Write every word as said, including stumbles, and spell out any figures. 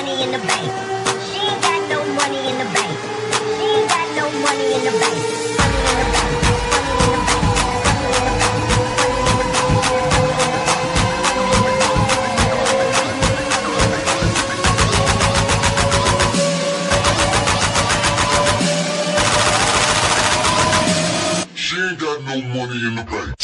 money in the bank. She ain't got no money in the bank. She ain't got no money in the bank. Money in the bank. Money in the bank. She ain't got no money in the bank.